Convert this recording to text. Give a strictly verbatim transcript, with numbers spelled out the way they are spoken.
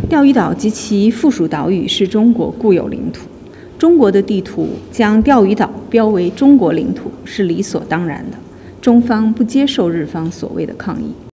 钓鱼岛及其附属岛屿是中国固有领土，中国的地图将钓鱼岛标为中国领土是理所当然的，中方不接受日方所谓的抗议。